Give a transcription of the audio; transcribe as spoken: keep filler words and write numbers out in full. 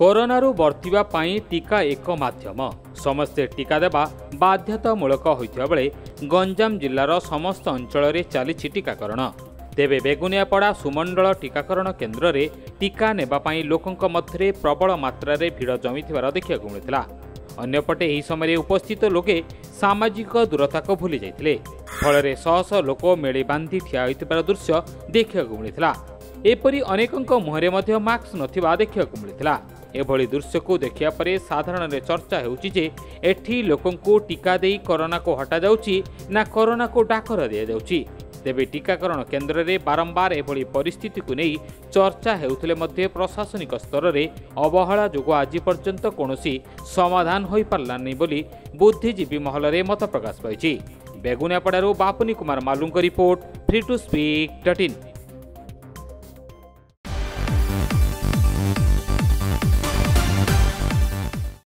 कोरोनारू बर्थिबा पाई टीका एक माध्यम समस्ते टीका देवा बाध्यतामूलक होइथिबा बेले गंजाम जिल्लार समस्त अंचल रे चलीछि टीकाकरण। तेबे बेगुनियापड़ा सुमंडल टीकाकरण केन्द्र रे टीका नेबा पाई लोकंक मध्यरे प्रबल मात्रा रे भीड़ जमिथिबार देखिବାକୁ मिलिथिला। अन्यपटे एही समय उपस्थित लोके सामाजिक दूरता को भूली जाइथिले। फलरे शह शह लोक मेली बांधी ठिया होइथिबार दृश्य देखिବାକୁ मिलिथिला। एपरि अनेकंक मुहरे मध्य मास्क नथिबा देखिବାକୁ मिलिथिला। एभली दृश्य को देखिया परे साधारण रे चर्चा हेउची जे एठी लोकंकु टीका देई कोरोना को हटा जाउची ना कोरोना को डाकर दिया जाउची। तेबे टीकाकरण केन्द्र रे बारंबार एभली परिस्थिति को नहीं चर्चा हेउथिले मध्य प्रशासनिक स्तर रे अवहेला जोगु आज पर्यंत कोनोसी समाधान होई पारलानी बोली बुद्धिजीवी महल रे मत प्रकाश पाइछि। बेगुनियापड़ारू बापुनी कुमार मालुंक report free to speak dot in.